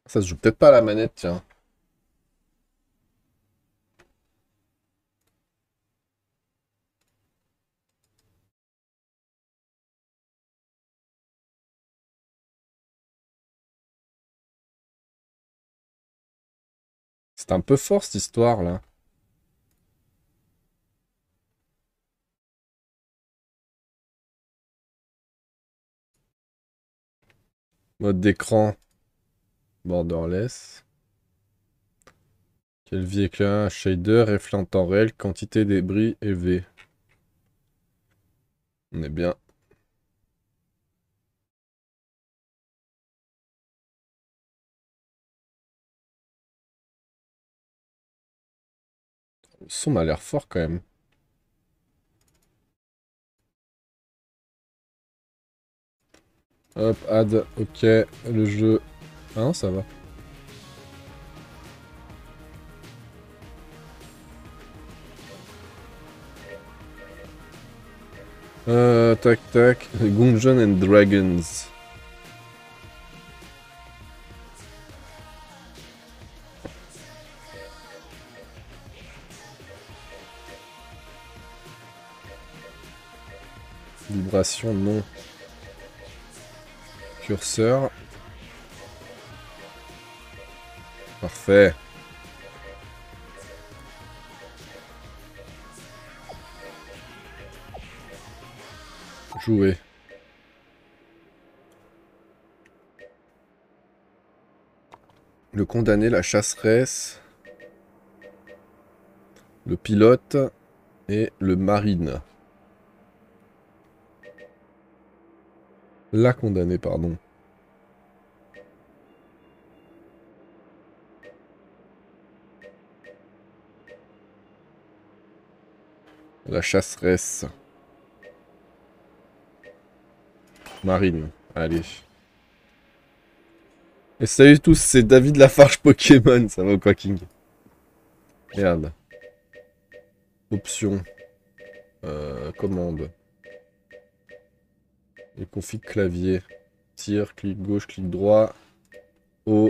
Ça se joue peut-être pas à la manette, tiens. C'est un peu fort cette histoire là. Mode d'écran, borderless. Quelle vie éclair, shader, reflet en temps réel, quantité débris élevée. On est bien. Le son m'a l'air fort quand même. Hop, add, ok, le jeu. Ah non, ça va. Tac tac. Gungeon and Dragons. Vibration, non. Curseur. Parfait. Jouer. Le condamné, la chasseresse. Le pilote. Et le marine. La condamnée, pardon. La chasseresse. Marine. Allez. Et salut tous, c'est David Lafarge Pokémon. Ça va ou quoi, King? Merde. Options. Commande. Et config clavier. Tir, clic gauche, clic droit. Haut.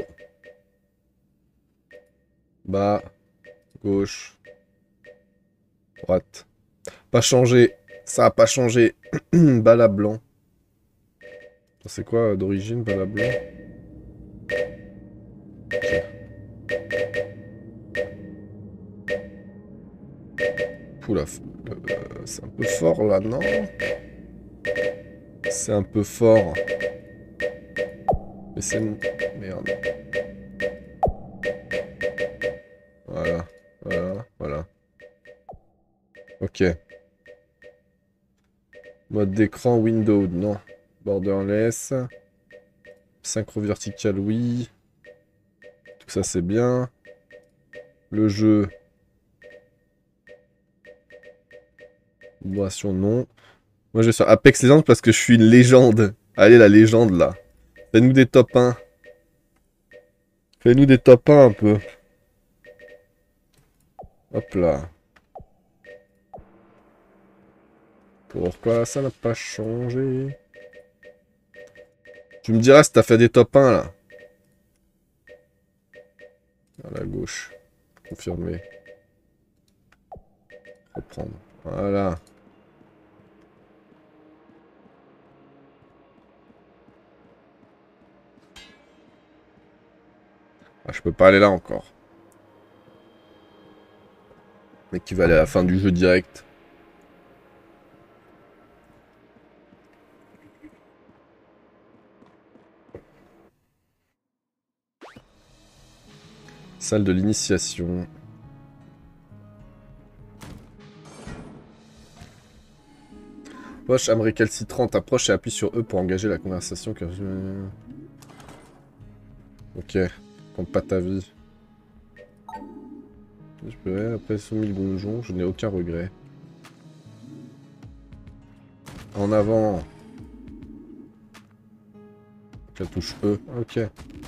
Bas. Gauche. Droite. Pas changé. Ça a pas changé. Bala blanc. C'est quoi d'origine, bala blanc? Oula, c'est un peu fort là, non? C'est un peu fort. Mais c'est... Merde. Voilà, voilà, voilà. Ok. Mode d'écran Windows, non. Borderless. Synchro vertical, oui. Tout ça, c'est bien. Le jeu. Vibration, non. Moi, je vais sur Apex Legends parce que je suis une légende. Allez, la légende, là. Fais-nous des top 1. Fais-nous des top 1 un peu. Hop là. Pourquoi ça n'a pas changé? Tu me diras si t'as fait des top 1 là. À la gauche. Confirmer. Reprendre. Voilà. Ah, je peux pas aller là encore. Mais qui va aller à la fin du jeu direct. Salle de l'initiation. Poche âme récalcitrante. Approche et appuie sur E pour engager la conversation. Ok. Compte pas ta vie. Je peux après soumis le donjon. Je n'ai aucun regret. En avant. La touche E. Ok.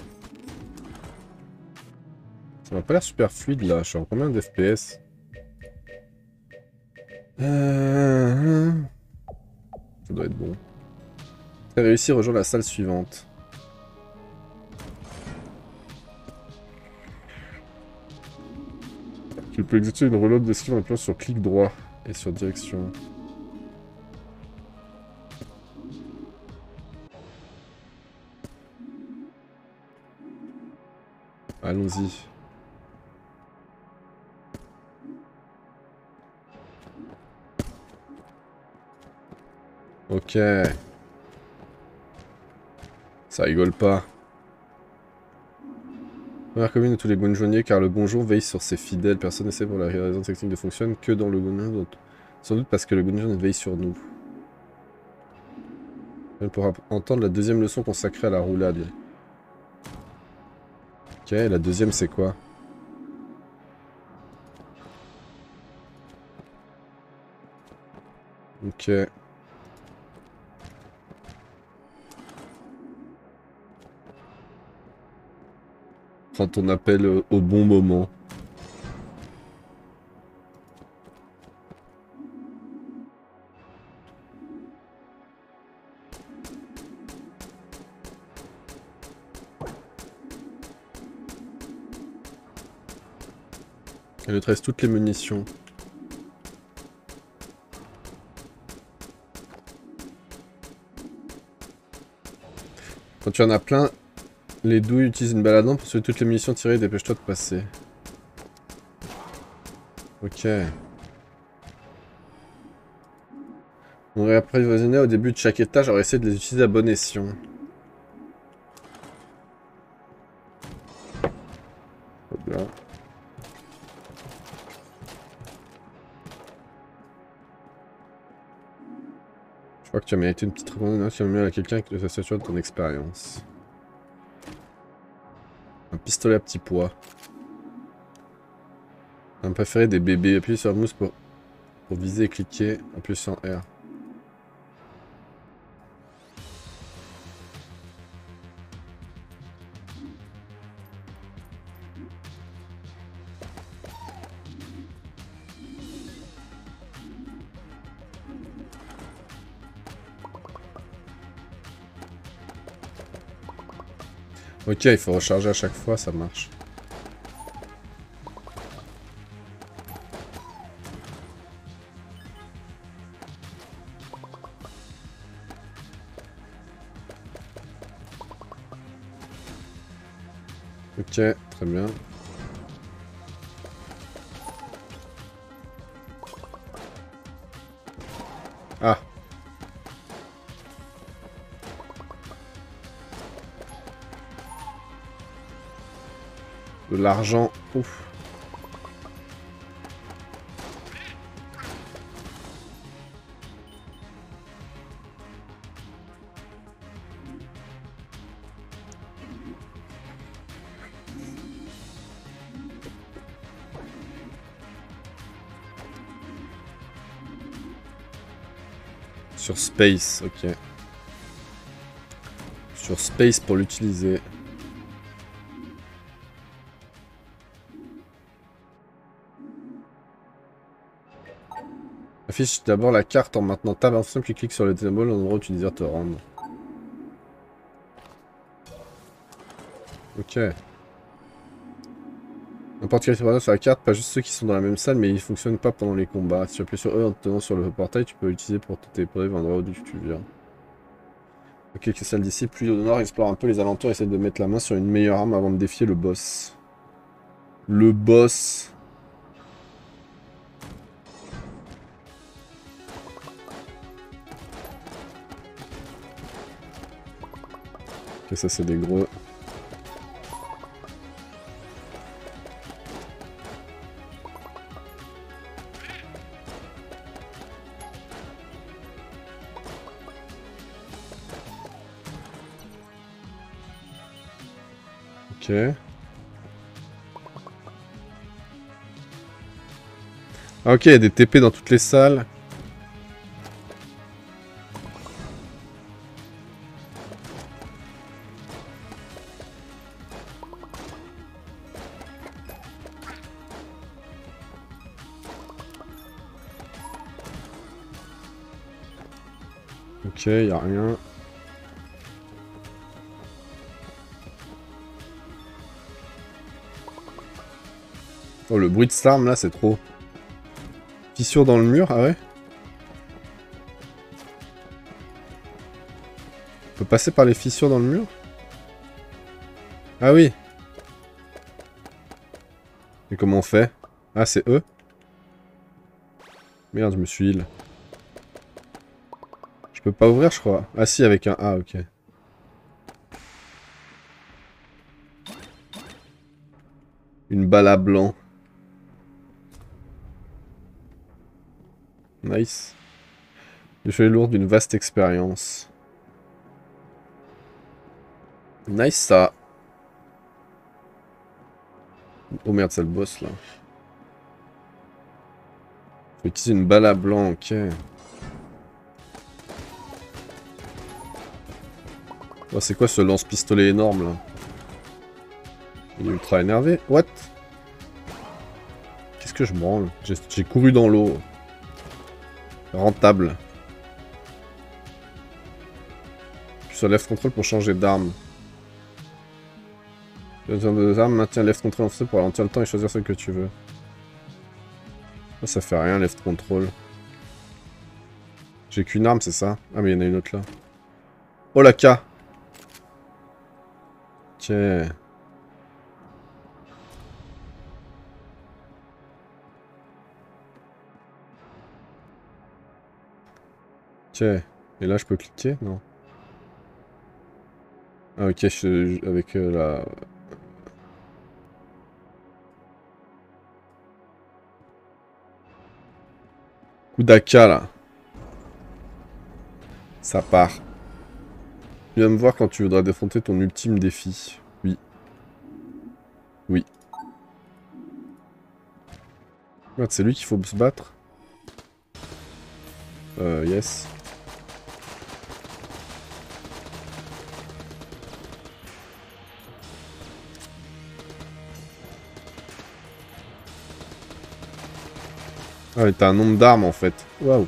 Ça m'a pas l'air super fluide là. Je suis en combien de FPS? Ça doit être bon. T'as réussi à rejoindre la salle suivante. Tu peux exécuter une reload d'esquive en appuyant sur clic droit et sur direction. Allons-y. Ok. Ça rigole pas. Première commune de tous les gonjonniers, car le gonjon veille sur ses fidèles. Personne ne sait pour la raison technique ne fonctionne que dans le gonjon. Sans doute parce que le gonjon veille sur nous. On pourra entendre la deuxième leçon consacrée à la roulade. Ok, la deuxième c'est quoi? Ok. Prends ton appel au bon moment. Elle lui reste toutes les munitions. Quand tu en as plein, les douilles utilisent une baladante pour sauver toutes les munitions tirées, dépêche-toi de passer. Ok. On aurait apprivoisonné au début de chaque étage, on aurait essayé de les utiliser à bon escient. Bien. Je crois que tu as mérité une petite recommandation si on met à quelqu'un qui doit s'assurer de ton expérience. Un pistolet à petit pois. Un préféré des bébés. Appuyez sur mousse pour viser et cliquer. Appuyez sur R. Ok, il faut recharger à chaque fois, ça marche. Ok, très bien. Ah. De l'argent. Ouf. Sur Space, ok. Sur Space pour l'utiliser. Affiche d'abord la carte en maintenant tab en fonction, puis clique sur le symbole à l'endroit où tu désires te rendre. Ok. N'importe quel séparation sur la carte, pas juste ceux qui sont dans la même salle, mais ils fonctionnent pas pendant les combats. Si tu appuies sur E en te tenant sur le portail, tu peux l'utiliser pour te téléporter vers l'endroit d'où tu viens. Ok, quelques salles d'ici, plus au nord, explore un peu les alentours, essaie de mettre la main sur une meilleure arme avant de défier le boss. Le boss. Ok, ça c'est des gros. Ok. Ah ok, il y a des TP dans toutes les salles. Ok, y a rien. Oh, le bruit de slarm, là, c'est trop. Fissure dans le mur, ah ouais? On peut passer par les fissures dans le mur? Ah oui. Et comment on fait? Ah, c'est eux? Merde, je me suis heal. Je peux pas ouvrir, je crois. Ah si, avec un A, ok. Une balle à blanc. Nice. Le chevet lourd d'une vaste expérience. Nice ça. Oh merde, c'est le boss là. Faut utiliser une balle à blanc, ok. Oh, c'est quoi ce lance-pistolet énorme là? Il est ultra énervé. What? Qu'est-ce que je branle? J'ai couru dans l'eau. Rentable. Tu sur left control pour changer d'arme. Besoin de armes, maintiens left control en fait pour ralentir le temps et choisir celle que tu veux. Oh, ça fait rien left control. J'ai qu'une arme, c'est ça? Ah mais il y en a une autre là. Oh la K! Ok. Ok. Et là je peux cliquer? Non. Ah ok, avec la... Coup d'AK là. Ça part. Viens me voir quand tu voudras défronter ton ultime défi. Oui. Oui. Merde, c'est lui qu'il faut se battre? Yes. Ah, mais t'as un nombre d'armes en fait. Waouh.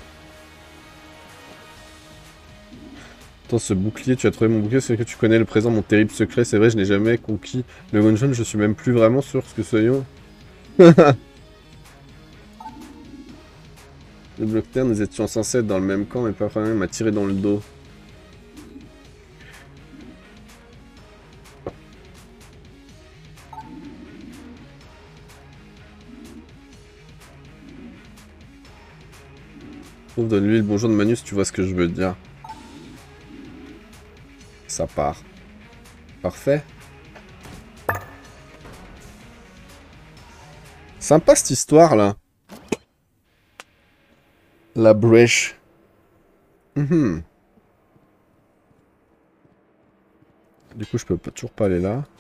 Attends, ce bouclier, tu as trouvé mon bouclier, c'est que tu connais le présent, mon terrible secret. C'est vrai, je n'ai jamais conquis le Gungeon, je suis même plus vraiment sûr ce que soyons. Le bloc terre, nous étions censés être dans le même camp, mais pas vraiment, il m'a tiré dans le dos. Donne-lui le bonjour de Manus, tu vois ce que je veux dire. Ça part. Parfait. Sympa cette histoire là. La brèche. Du coup, je peux toujours pas aller là.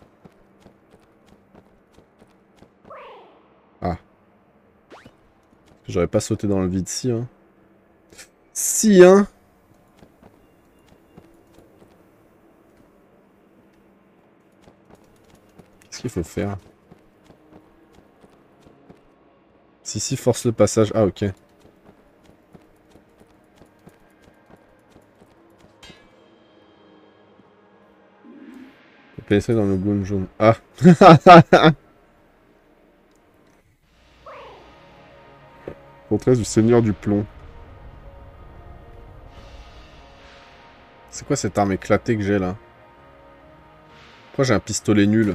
Ah. J'aurais pas sauté dans le vide si, hein. Si, hein. Qu'est-ce qu'il faut faire? Si, force le passage. Ah, ok. Pénétrer dans le Gungeon. Ah. Forteresse du Seigneur du Plomb. C'est quoi cette arme éclatée que j'ai là? Pourquoi j'ai un pistolet nul?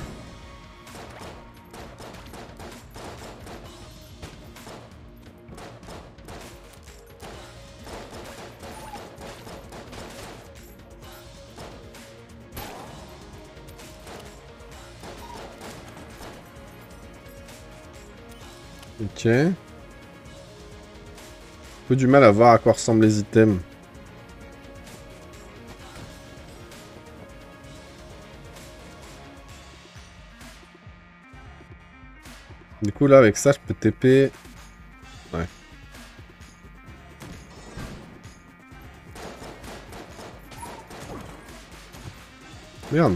Ok. Un peu du mal à voir à quoi ressemblent les items. Du coup là avec ça je peux TP. Ouais. Merde.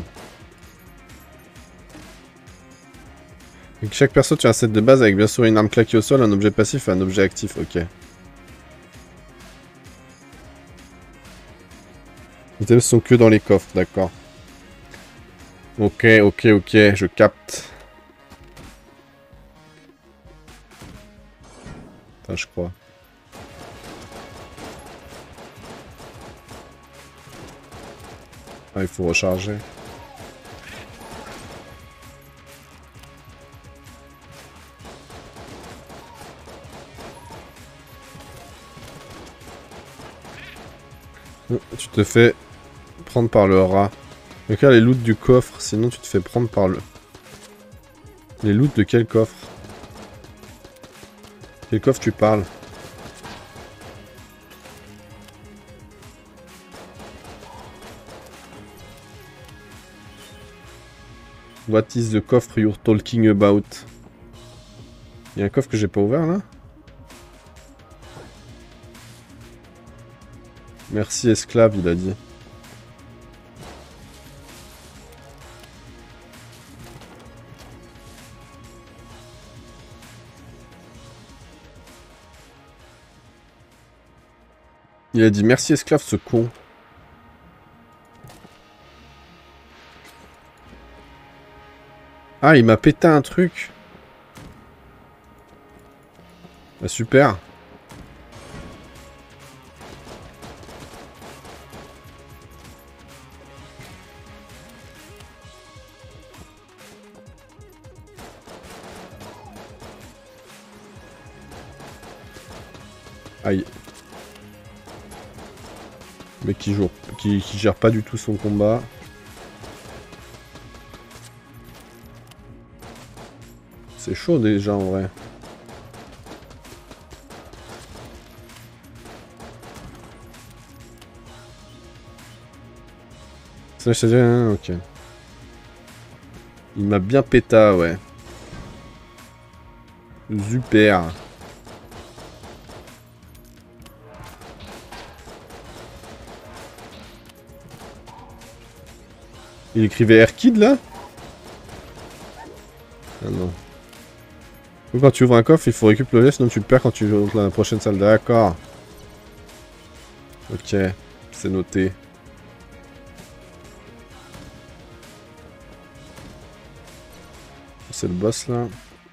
Avec chaque perso tu as un set de base avec bien sûr une arme claquée au sol, un objet passif et un objet actif, ok. Les items sont que dans les coffres, d'accord. Ok, je capte. je crois. Ah, il faut recharger. Tu te fais prendre par le rat. Regarde les loots du coffre, sinon tu te fais prendre par le... Les loots de quel coffre? Quel coffre tu parles? What is the coffre you're talking about? Il y a un coffre que j'ai pas ouvert là? Merci esclave, il a dit. Il a dit merci esclave, ce con. Ah, il m'a pété un truc. Bah, super. Aïe. Mais qui gère pas du tout son combat. C'est chaud déjà en vrai. Ça, je sais, hein, ok. Il m'a bien péta, ouais. Super. Il écrivait Airkid là? Ah non. Donc, quand tu ouvres un coffre, il faut récupérer le sinon tu le perds quand tu ouvres la prochaine salle. D'accord. Ok, c'est noté. C'est le boss là.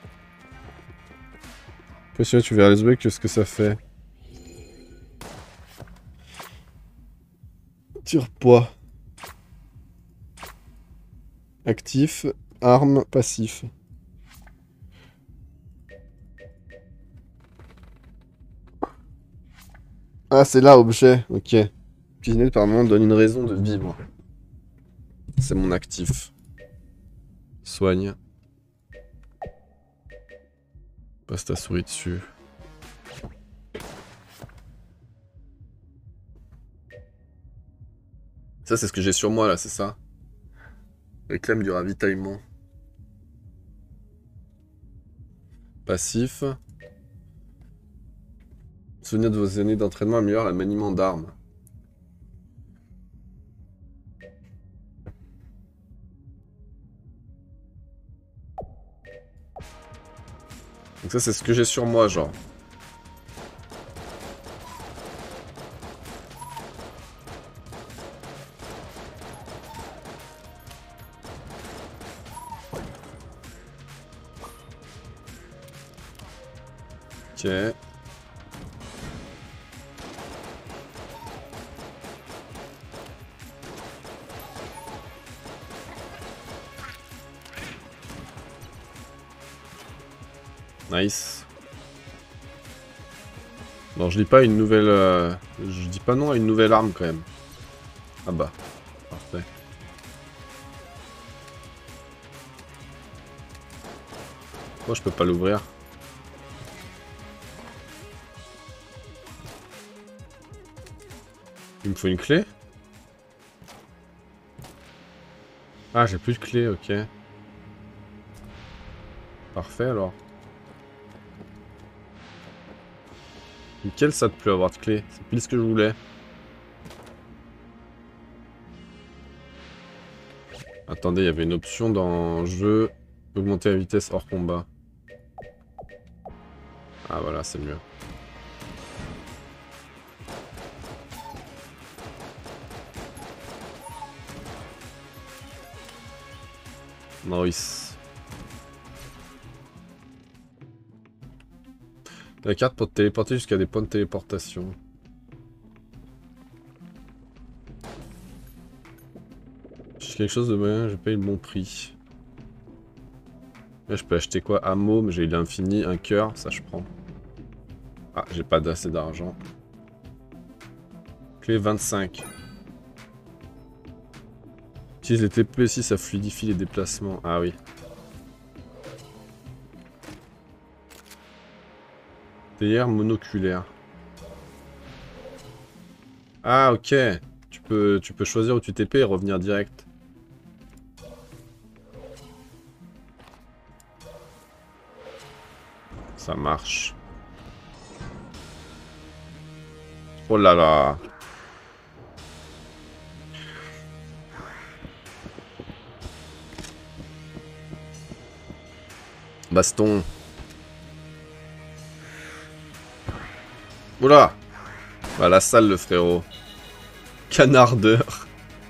Après, si tu verras les breaks, qu'est-ce que ça fait? Tire poids. Actif, arme, passif. Ah, c'est là, objet. Ok. Cuisiner par moment donne une raison de vivre. C'est mon actif. Soigne. Passe ta souris dessus. Ça, c'est ce que j'ai sur moi, là, c'est ça? Réclame du ravitaillement. Passif. Souvenir de vos années d'entraînement améliore le maniement d'armes. Donc ça, c'est ce que j'ai sur moi, genre. Ok. Nice. Non, je dis pas une nouvelle... Je dis pas non à une nouvelle arme, quand même. Ah bah. Parfait. Pourquoi je peux pas l'ouvrir? Il me faut une clé? Ah, j'ai plus de clé, ok. Parfait, alors. Nickel, ça de plus avoir de clé. C'est pile ce que je voulais. Attendez, il y avait une option dans jeu. Augmenter la vitesse hors combat. Ah voilà, c'est mieux. Nice. La carte pour te téléporter jusqu'à des points de téléportation. J'ai quelque chose de moyen, je paye le bon prix. Là, je peux acheter quoi? Ammo, mais j'ai l'infini, un cœur, ça je prends. Ah, j'ai pas assez d'argent. Clé 25. Utilise les TP aussi, ça fluidifie les déplacements. Ah oui. Théière monoculaire. Ah ok. Tu peux choisir où tu TP et revenir direct. Ça marche. Oh là là. Baston. Oula. Bah la salle le frérot. Canardeur.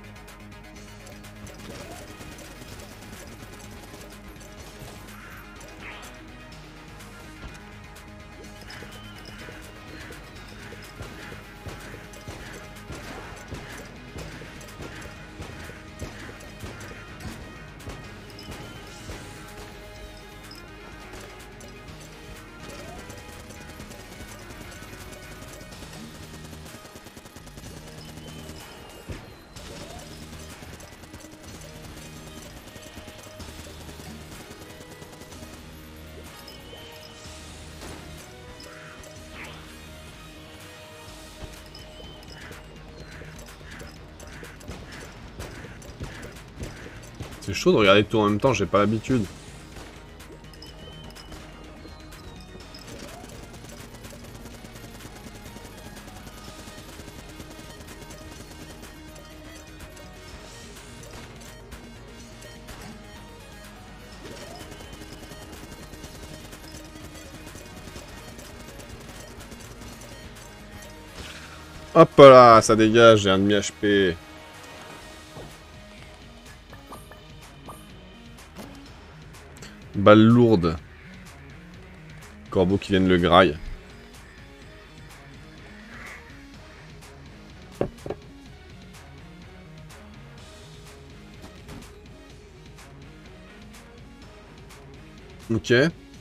C'est chaud de regarder tout en même temps, j'ai pas l'habitude. Hop là, ça dégage, j'ai un demi HP. Balle lourde. Corbeau qui vienne le graille. Ok.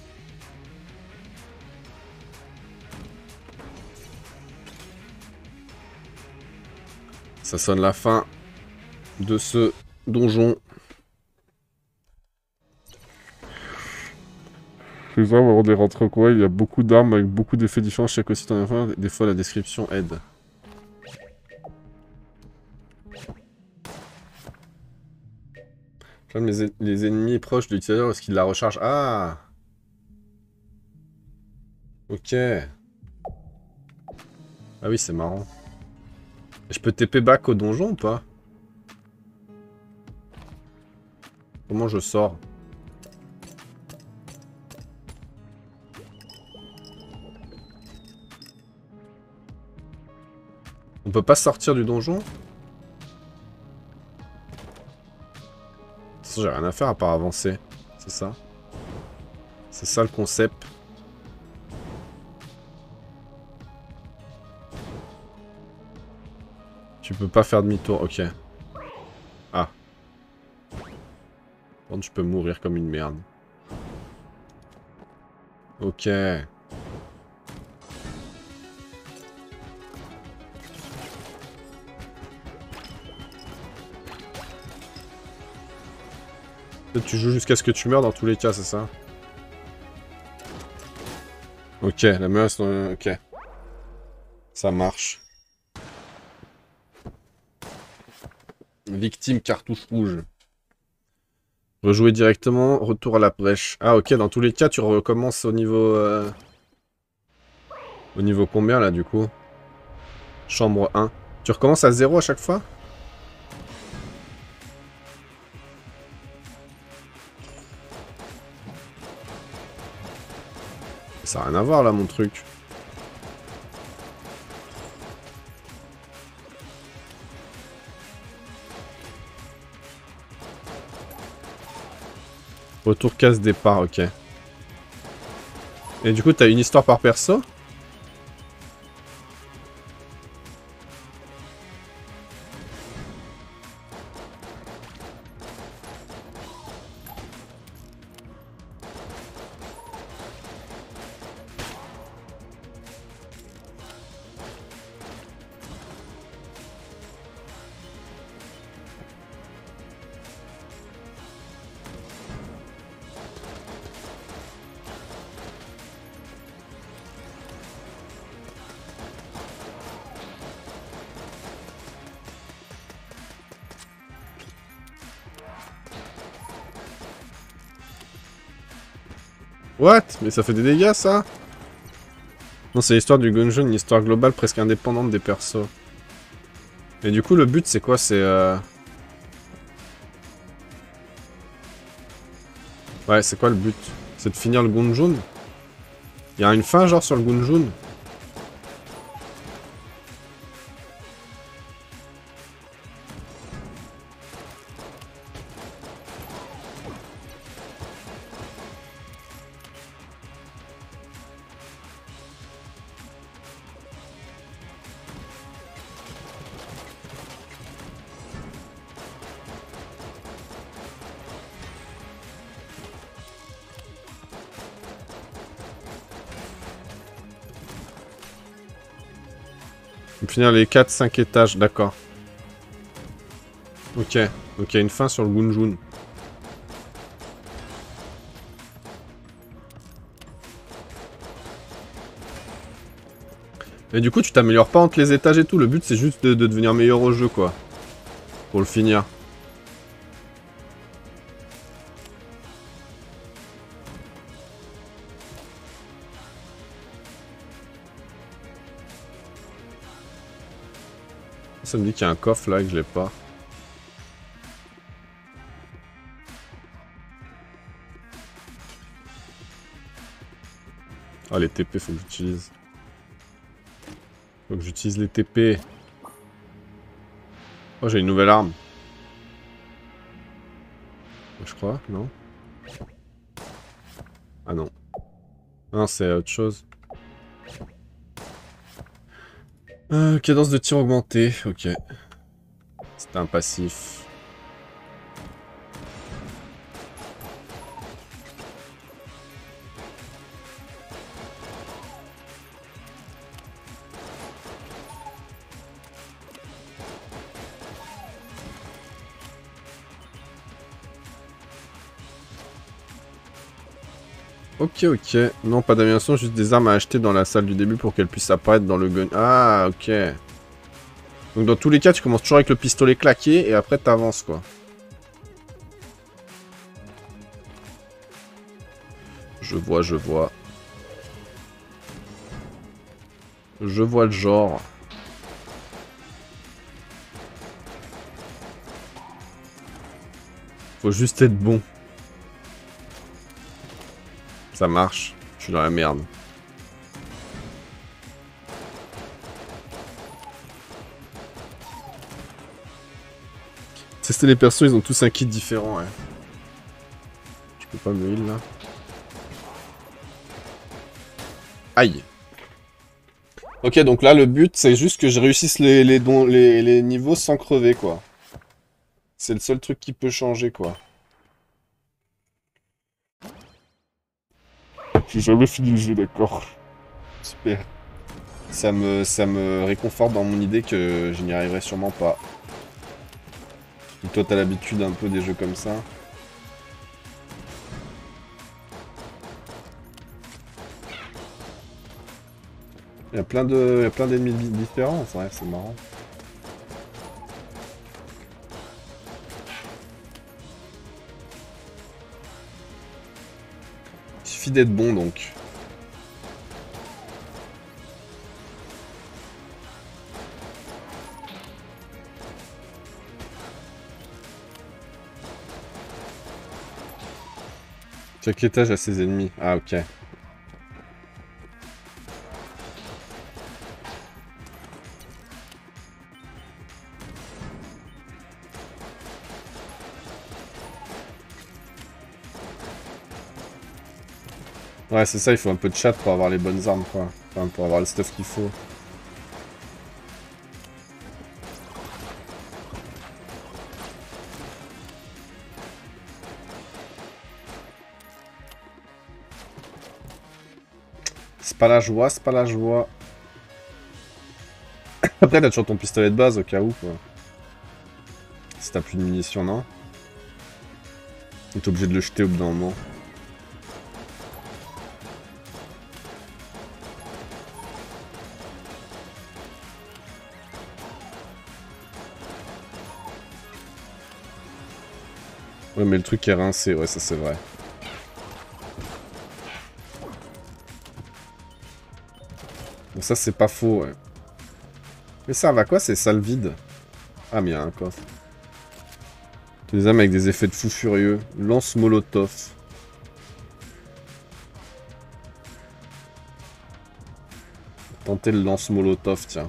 Ça sonne la fin de ce donjon. Les armes avoir des rentrées quoi, il y a beaucoup d'armes avec beaucoup d'effets différents chaque aussi dans la des fois la description aide. Les ennemis proches de l'utilisateur lorsqu'il la recharge. Ah. Ok. Ah oui, c'est marrant. Je peux TP back au donjon ou pas? Comment je sors? On peut pas sortir du donjon? De toute façon, j'ai rien à faire à part avancer. C'est ça? C'est ça le concept. Tu peux pas faire demi-tour, ok. Ah. Par contre, je peux mourir comme une merde. Ok. Tu joues jusqu'à ce que tu meurs dans tous les cas, c'est ça? Ok, la menace... Ok. Ça marche. Victime cartouche rouge. Rejouer directement, retour à la brèche. Ah ok, dans tous les cas, tu recommences au niveau... Au niveau combien là du coup? Chambre 1. Tu recommences à 0 à chaque fois? Ça n'a rien à voir là mon truc. Retour casse départ, ok. Et du coup, t'as une histoire par perso? What? Mais ça fait des dégâts, ça? Non, c'est l'histoire du Gungeon, une histoire globale presque indépendante des persos. Et du coup, le but, c'est quoi? C'est... Ouais, c'est quoi le but? C'est de finir le Gungeon? Il y a une fin, genre, sur le Gungeon? Finir les 4-5 étages, d'accord. Ok, donc il y a une fin sur le Gungeon. Et du coup, tu t'améliores pas entre les étages et tout, le but c'est juste de devenir meilleur au jeu, quoi. Pour le finir. Ça me dit qu'il y a un coffre là que je l'ai pas. Ah, les TP, faut que j'utilise. Faut que j'utilise les TP. Oh, j'ai une nouvelle arme. Je crois, non? Ah non. Non, c'est autre chose. Cadence de tir augmentée, ok. C'était un passif. Ok, ok. Non, pas d'amélioration, juste des armes à acheter dans la salle du début pour qu'elles puissent apparaître dans le gun. Ah, ok. Donc dans tous les cas, tu commences toujours avec le pistolet claqué et après t'avances, quoi. Je vois, je vois. Je vois le genre. Faut juste être bon. Ça marche. Je suis dans la merde. Tester les persos, ils ont tous un kit différent, ouais. Je peux pas me heal, là. Aïe. Ok, donc là, le but, c'est juste que je réussisse les niveaux sans crever, quoi. C'est le seul truc qui peut changer, quoi. J'ai jamais fini le jeu, d'accord. Super. Ça me réconforte dans mon idée que je n'y arriverai sûrement pas. Et toi, t'as l'habitude un peu des jeux comme ça. Il y a plein d'ennemis différents, c'est vrai, c'est marrant. Il suffit d'être bon, donc. Chaque étage a ses ennemis. Ah, ok. Ouais, c'est ça, il faut un peu de chat pour avoir les bonnes armes, quoi. Enfin, pour avoir le stuff qu'il faut. C'est pas la joie, c'est pas la joie. Après, t'as toujours ton pistolet de base au cas où, quoi. Si t'as plus de munitions, non? T'es obligé de le jeter au bout d'un moment. Ouais, mais le truc est rincé, ouais, ça c'est vrai. Bon, ça c'est pas faux, ouais. Mais ça va quoi, c'est salle vide? Ah, mais il y a un coffre. Des armes avec des effets de fou furieux. Lance Molotov. Tenter le lance Molotov, tiens.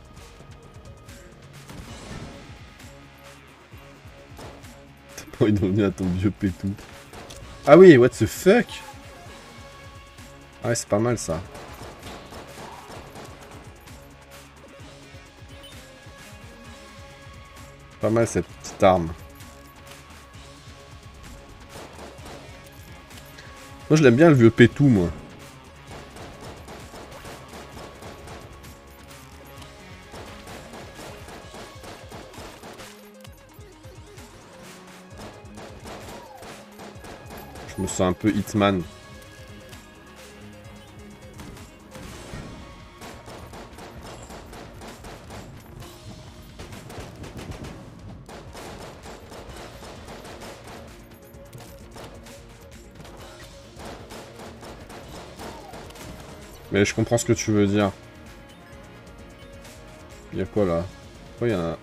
T'as pas envie de revenir à ton vieux pétou. Ah oui, what the fuck? Ah ouais, c'est pas mal ça. Pas mal cette petite arme. Moi je l'aime bien le vieux pétou, moi. Je me sens un peu Hitman. Mais je comprends ce que tu veux dire. Il y a quoi là? Pourquoi il y en a...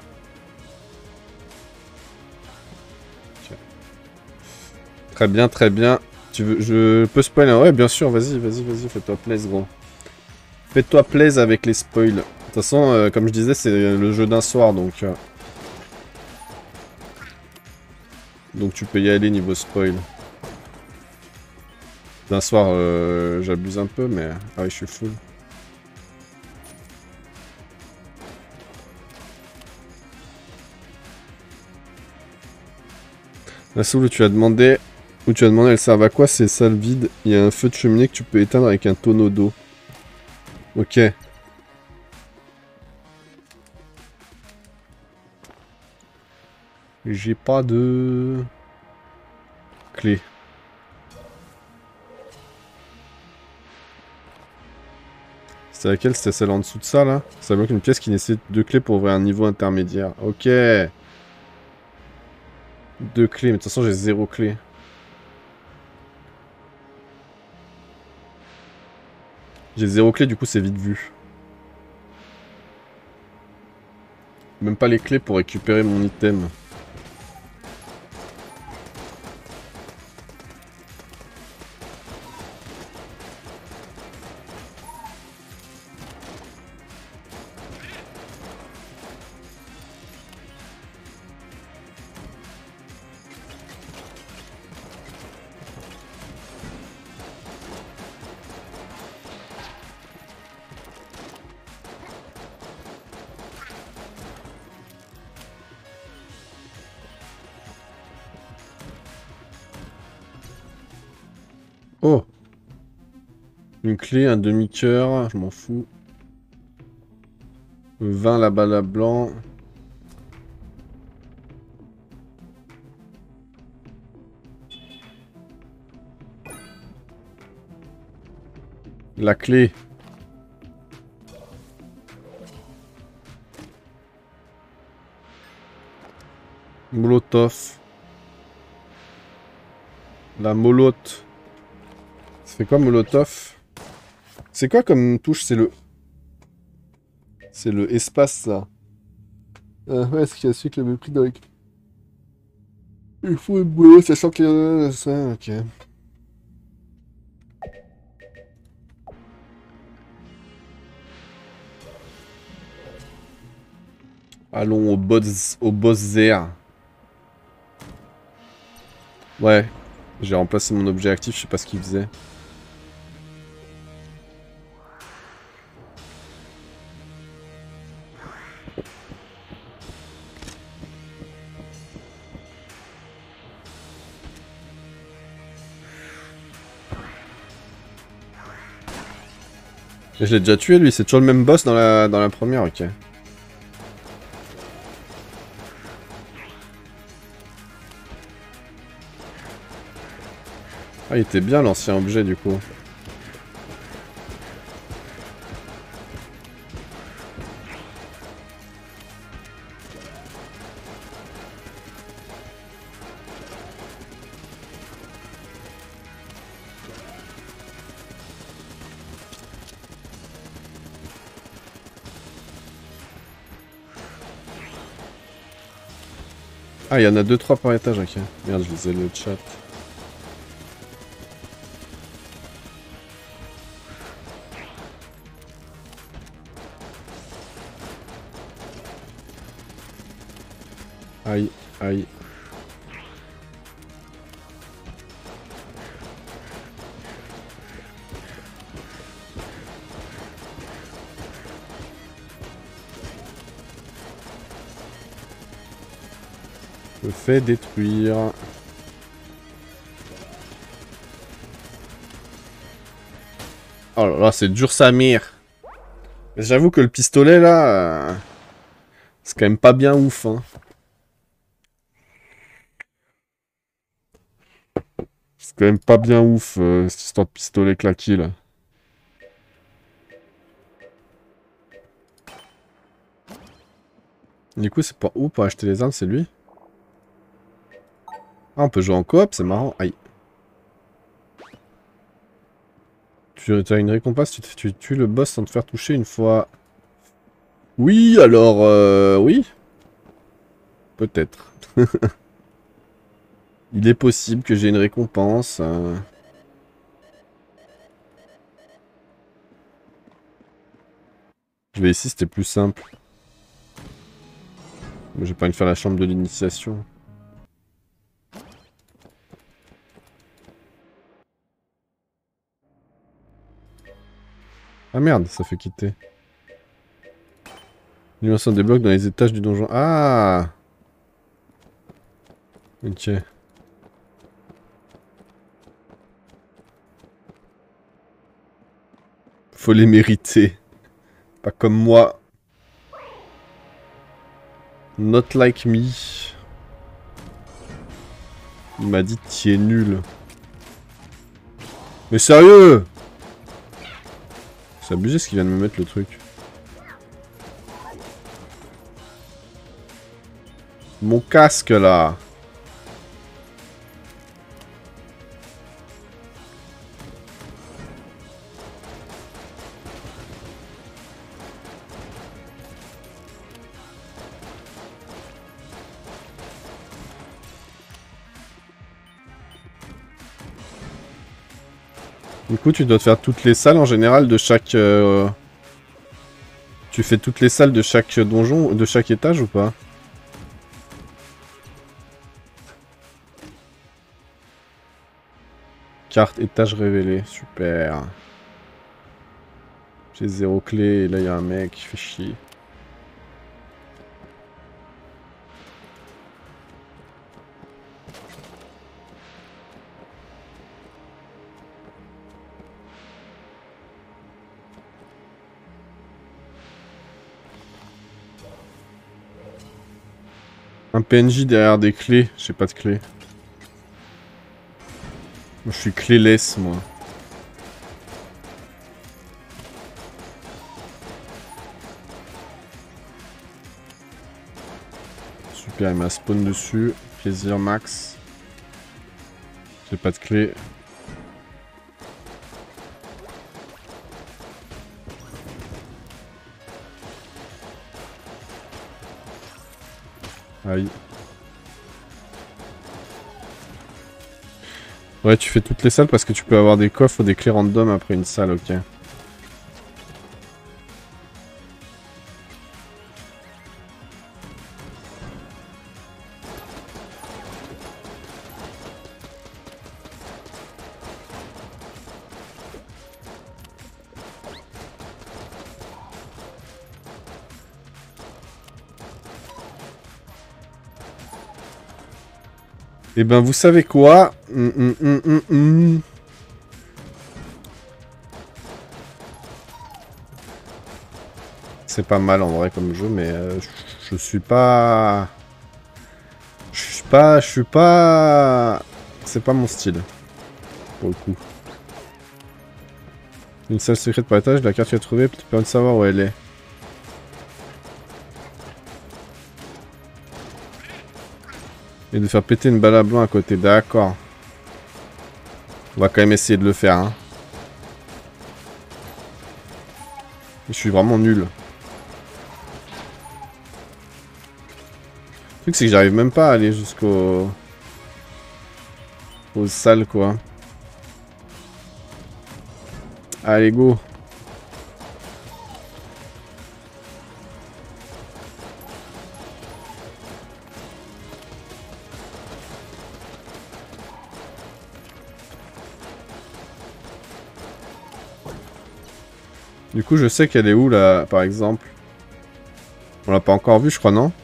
Okay. Très bien, très bien. Tu veux... Je peux spoiler? Ouais, bien sûr, vas-y, vas-y, vas-y, fais-toi plaisir, gros. Fais-toi plaisir avec les spoils. De toute façon, comme je disais, c'est le jeu d'un soir, donc... Donc tu peux y aller niveau spoil. D'un soir, j'abuse un peu, mais... Ah oui, je suis full. La seule où tu as demandé... Où tu as demandé elle servent à quoi ces salles vides? Il y a un feu de cheminée que tu peux éteindre avec un tonneau d'eau. Ok. J'ai pas de... clé. C'était laquelle? C'était celle en dessous de ça, là? Ça bloque une pièce qui nécessite 2 clés pour ouvrir un niveau intermédiaire. Ok. 2 clés, mais de toute façon, j'ai 0 clé. J'ai 0 clé, du coup, c'est vite vu. Même pas les clés pour récupérer mon item. Oh! Une clé, un demi-cœur, je m'en fous. 20 la balle à blanc. La clé. Molotov. La molotte. Ça fait quoi Molotov? C'est quoi comme touche? C'est le... C'est le espace, ça. Ouais, c'est qui a su que le mépris dans les... Il faut une boulot, sachant que... Ça, ok. Allons au boss Zer. Ouais. J'ai remplacé mon objet actif, je sais pas ce qu'il faisait. Et je l'ai déjà tué lui, c'est toujours le même boss dans la première, ok. Ah, il était bien l'ancien objet du coup. Ah, il y en a 2-3 par étage, ok. Merde, je lisais le chat. Aïe, aïe. Je me fais détruire. Oh là là, c'est dur sa mère. J'avoue que le pistolet là, c'est quand même pas bien ouf, hein. C'est quand même pas bien ouf, cette histoire de pistolet claqué là. Du coup, c'est pour où pour acheter les armes, c'est lui? Ah, on peut jouer en coop, c'est marrant. Aïe. Tu as une récompense, tu tues le boss sans te faire toucher une fois. Oui, alors, oui. Peut-être. Il est possible que j'ai une récompense. Je vais ici, c'était plus simple. Mais j'ai pas envie de faire la chambre de l'initiation. Ah merde, ça fait quitter. L'immersion des blocs dans les étages du donjon. Ah! Ok. Faut les mériter. Pas comme moi. Not like me. Il m'a dit tu es nul. Mais sérieux! C'est abusé ce qu'il vient de me mettre le truc. Mon casque là. Du coup, tu dois te faire toutes les salles en général de chaque... Tu fais toutes les salles de chaque donjon, de chaque étage ou pas? Carte étage révélé, super. J'ai 0 clé et là il y a un mec qui fait chier. Un PNJ derrière des clés, j'ai pas de clé. Je suis cléless moi. Super, il m'a spawn dessus. Plaisir max. J'ai pas de clé. Aïe. Ouais, tu fais toutes les salles parce que tu peux avoir des coffres ou des clés random après une salle, ok. Eh ben, vous savez quoi? c'est pas mal en vrai comme jeu, mais je suis pas... Je suis pas... C'est pas mon style, pour le coup. Une salle secrète par étage, la carte que tu as trouvée, tu peux de savoir où elle est. Et de faire péter une balle à blanc à côté, d'accord. On va quand même essayer de le faire, hein. Je suis vraiment nul. Le truc c'est que j'arrive même pas à aller jusqu'au... aux salles quoi. Allez go. Du coup je sais qu'elle est où là par exemple. On l'a pas encore vue je crois non?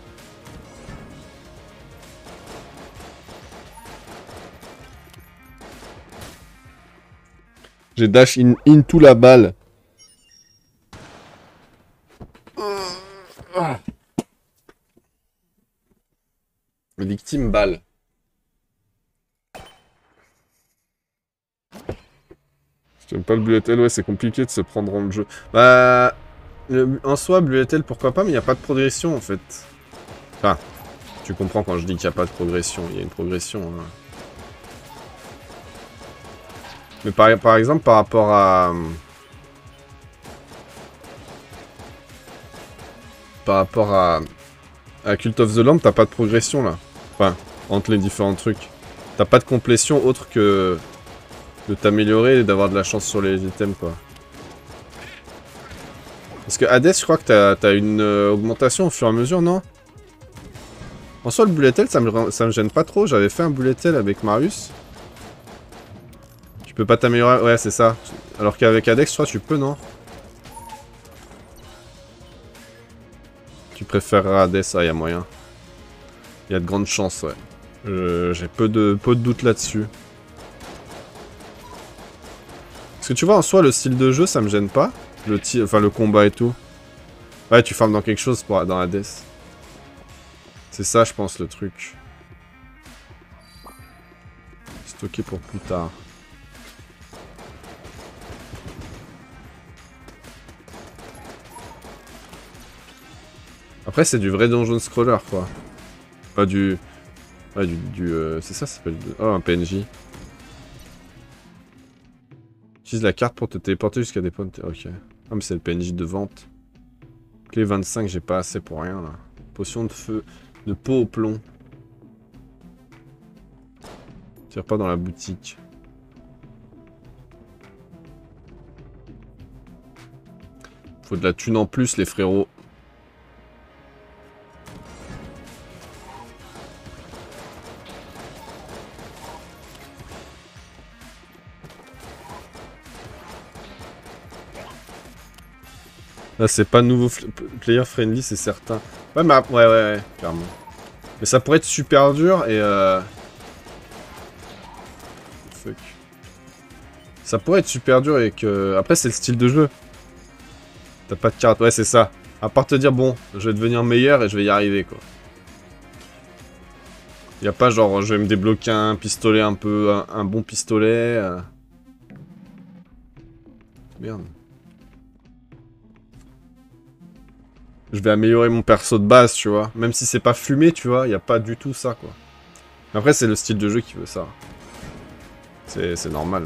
J'ai dash into la balle. Victime balle. J'aime pas le Blue Hell, ouais c'est compliqué de se prendre dans le jeu. Bah... en soi, Blue Hell pourquoi pas, mais il n'y a pas de progression en fait. Enfin, tu comprends quand je dis qu'il n'y a pas de progression, il y a une progression. Hein. Mais par exemple, par rapport à... Par rapport à Cult of the Lamb, t'as pas de progression là. Enfin, entre les différents trucs. T'as pas de complétion autre que de t'améliorer et d'avoir de la chance sur les items quoi. Parce que Hades, je crois que t'as une augmentation au fur et à mesure, non? En soi, le bullet hell, ça me gêne pas trop. J'avais fait un bullet hell avec Marius. Tu peux pas t'améliorer... Ouais, c'est ça. Alors qu'avec Hades, je crois, tu peux, non? Tu préféreras Hades, ah, y a moyen. Il y a de grandes chances, ouais. J'ai peu de doute là-dessus. Parce que tu vois, en soi, le style de jeu, ça me gêne pas. Enfin, le combat et tout. Ouais, tu farmes dans quelque chose dans Hades. C'est ça, je pense, le truc. Stocké pour plus tard. Après, c'est du vrai donjon scroller, quoi. Pas du... Ouais, c'est ça, ça s'appelle... Oh, un PNJ. Utilise la carte pour te téléporter jusqu'à des points... Ok. Ah, mais c'est le PNJ de vente. Clé 25, j'ai pas assez pour rien, là. Potion de feu... De peau au plomb. Tire pas dans la boutique. Faut de la thune en plus, les frérots. Là, c'est pas nouveau player friendly, c'est certain. Ouais, mais ouais, clairement. Mais ça pourrait être super dur et Fuck. Ça pourrait être super dur et que... Après, c'est le style de jeu. T'as pas de carte. Ouais, c'est ça. À part te dire, bon, je vais devenir meilleur et je vais y arriver, quoi. Y a pas genre, je vais me débloquer un pistolet un peu... Un bon pistolet. Merde. Je vais améliorer mon perso de base, tu vois. Même si c'est pas fumé, tu vois, y a pas du tout ça, quoi. Après, c'est le style de jeu qui veut ça. C'est normal.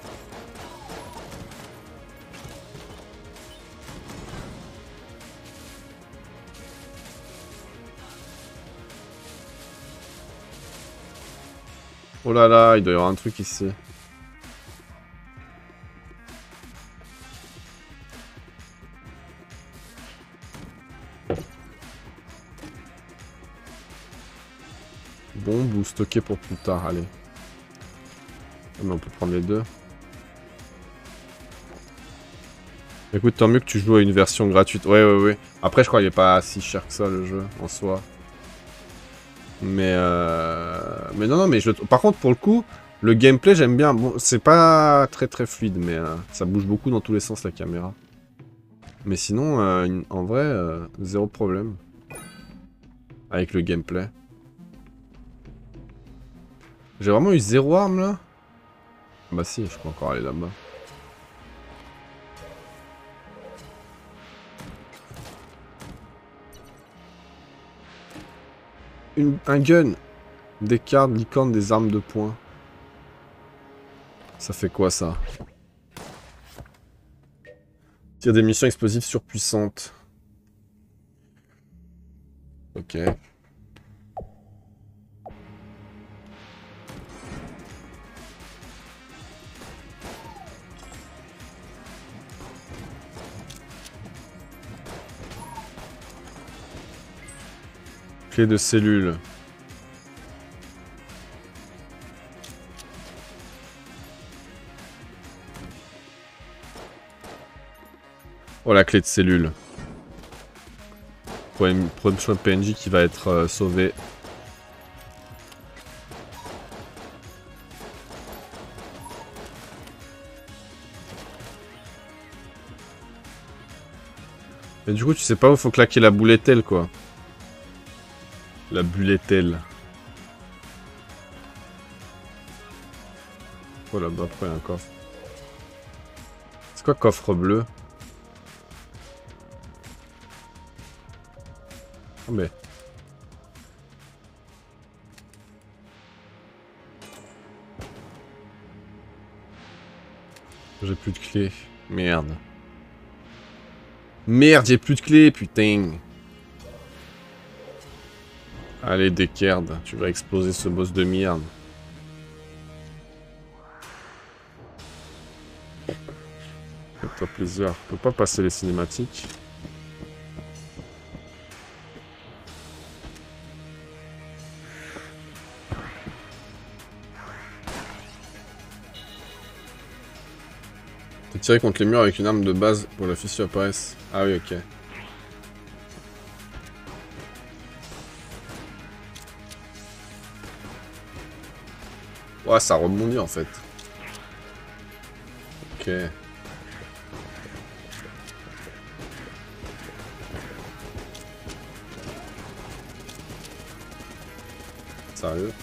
Oh là là, il doit y avoir un truc ici. Bombe ou stocker pour plus tard, allez. Mais on peut prendre les deux. Écoute, tant mieux que tu joues à une version gratuite. Ouais. Après, je crois qu'il n'est pas si cher que ça, le jeu, en soi. Mais non, mais par contre, pour le coup, le gameplay, j'aime bien. Bon, c'est pas très fluide, mais ça bouge beaucoup dans tous les sens, la caméra. Mais sinon, en vrai, zéro problème. Avec le gameplay. J'ai vraiment eu zéro arme là? Bah si, je peux encore aller là-bas. Un gun! Des cartes, licorne, des armes de poing. Ça fait quoi ça? Tire des munitions explosives surpuissantes. Ok. Clé de cellule. Oh, la clé de cellule. Pour une choix de PNJ qui va être sauvé. Mais du coup, tu sais pas où faut claquer la bouletelle, quoi. La bulletelle. Oh là-bas, après, il y a un coffre. C'est quoi, coffre bleu? Oh, mais... J'ai plus de clés. Merde. Merde, j'ai plus de clés, putain. Allez, Descartes, tu vas exploser ce boss de merde. Fais-toi plaisir. Je peux pas passer les cinématiques. T'es tiré contre les murs avec une arme de base pour la fissure apparaisse. Ah oui, ok. Ouais, ça rebondit en fait. Ok. Sérieux?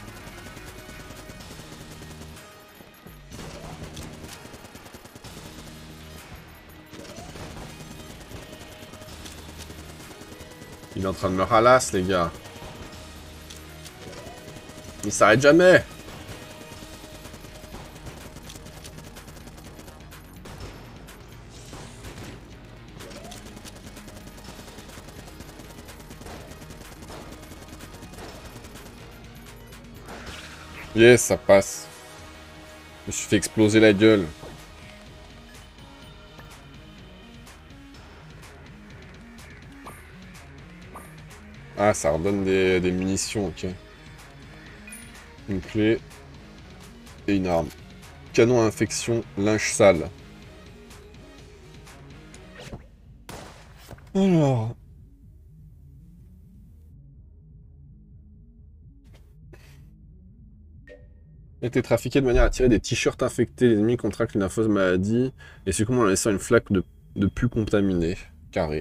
Il est en train de me ralasse, les gars. Il s'arrête jamais. Yes, ça passe. Je me suis fait exploser la gueule. Ah, ça redonne des munitions, ok. Une clé. Et une arme. Canon à infection, linge sale. Alors... Été trafiqué de manière à tirer des t-shirts infectés. Les ennemis contractent une affreuse maladie et succombent en laissant une flaque de pus contaminée. Carré.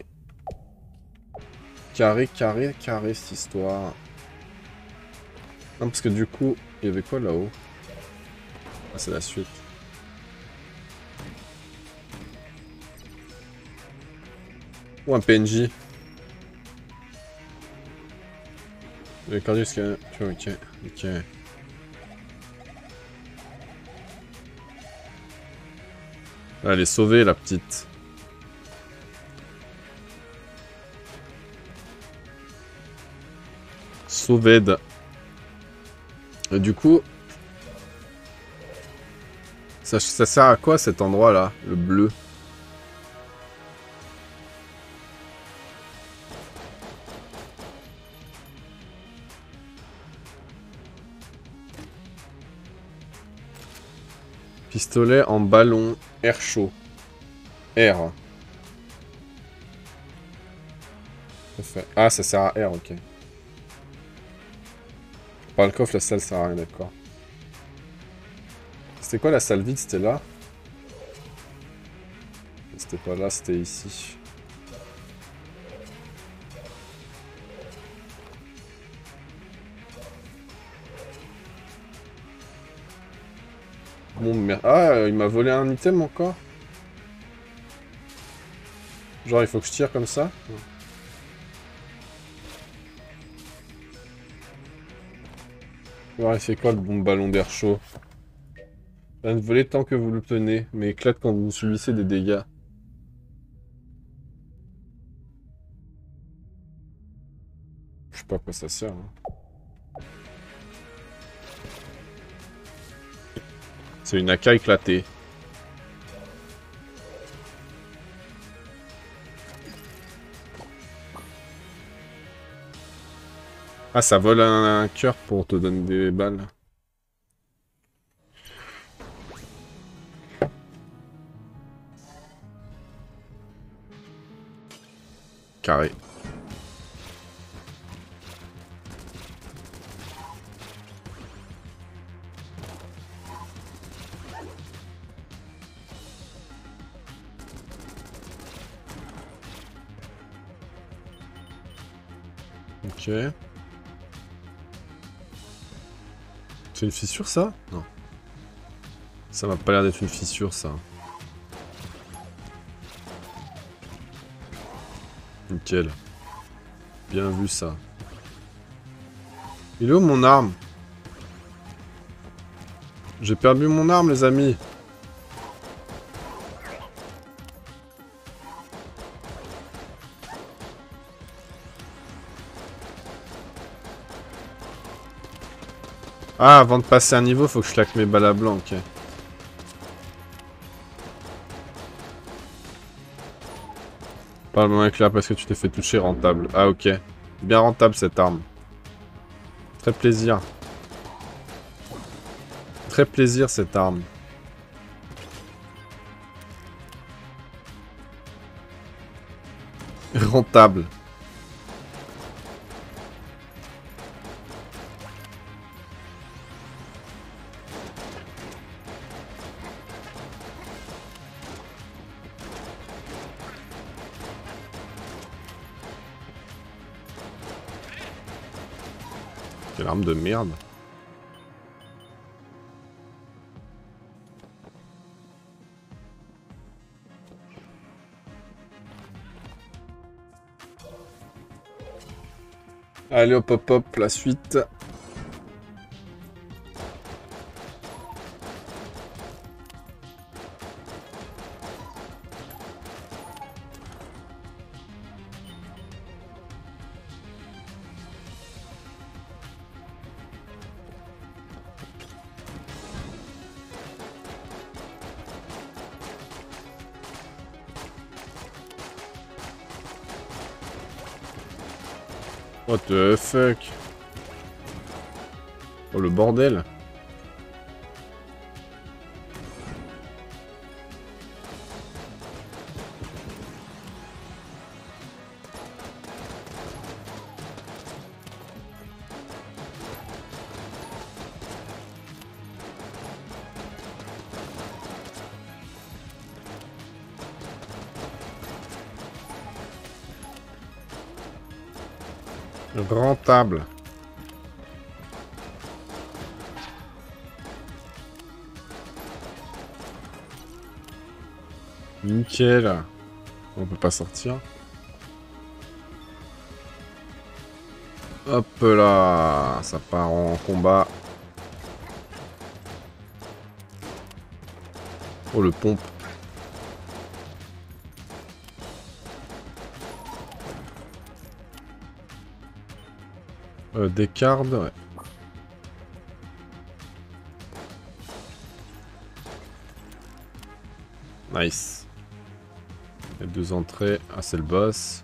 Carré, carré, carré, cette histoire. Non, parce que du coup, il y avait quoi là-haut? Ah, c'est la suite. Ou un PNJ. Le cardio scanner. Tu vois, ok. Ok. Elle est sauvée, la petite. Sauvée. Et du coup... Ça sert à quoi cet endroit-là? Le bleu. Pistolet en ballon. Air chaud. Air. Ah, ça sert à air, ok. Par le coffre, la salle sert à rien, d'accord. C'était quoi la salle vide? C'était là? C'était pas là, c'était ici. Bon, merde. Ah, il m'a volé un item encore. Genre, il faut que je tire comme ça. Alors, il fait quoi le bon ballon d'air chaud? Rien de voler tant que vous le tenez, mais éclate quand vous subissez des dégâts. Je sais pas à quoi ça sert. Hein. C'est une AK éclatée. Ah, ça vole un cœur pour te donner des balles. Carré. Ok. C'est une fissure, ça? Non. Ça m'a pas l'air d'être une fissure, ça. Nickel. Bien vu, ça. Il est où, mon arme? J'ai perdu mon arme, les amis. Ah, avant de passer un niveau, faut que je claque mes balles à blanc, ok. Parle-moi avec là parce que tu t'es fait toucher, rentable. Ah, ok. Bien rentable, cette arme. Très plaisir. Très plaisir, cette arme. Rentable. Quelle arme de merde. Allez hop hop hop, la suite. What the fuck? Oh le bordel. Rentable. Nickel. On peut pas sortir. Hop là. Ça part en combat. Oh le pompe. Descartes, ouais. Nice. Il y a 2 entrées. Ah, c'est le boss.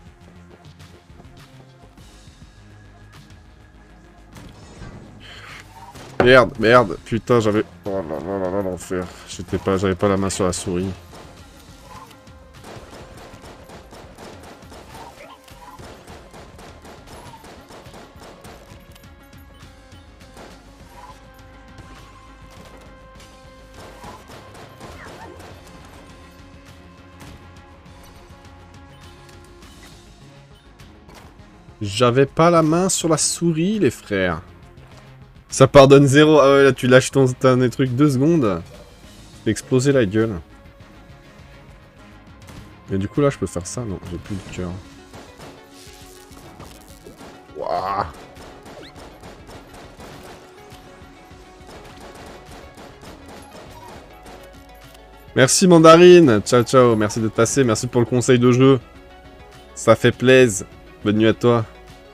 Merde, merde. Putain, j'avais... Oh là là là là, l'enfer. J'avais pas la main sur la souris. J'avais pas la main sur la souris, les frères. Ça pardonne 0. Ah ouais, là tu lâches ton truc 2 secondes. Fais exploser la gueule. Et du coup là je peux faire ça. Non, j'ai plus de cœur. Waouh. Merci Mandarine. Ciao ciao. Merci d'être passé. Merci pour le conseil de jeu. Ça fait plaisir. Bonne nuit à toi.